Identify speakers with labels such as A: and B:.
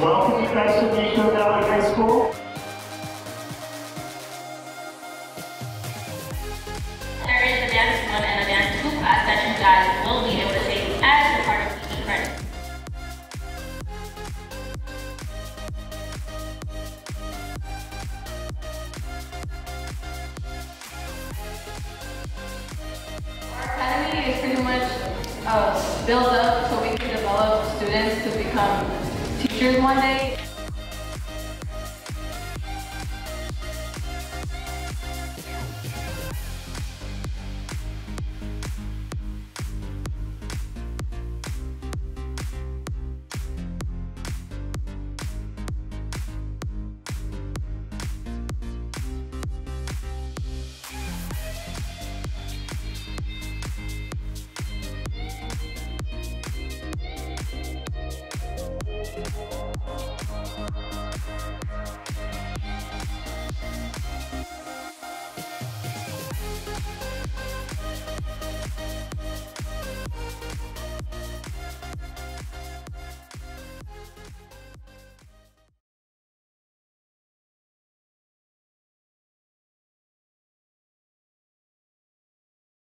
A: welcome you guys to Ygnacio Valley High School.
B: There is a dance 1 and a dance 2 class that you guys will be able to take as a part of each credit.
C: Our academy is pretty much built up so we can develop students to become teachers one day.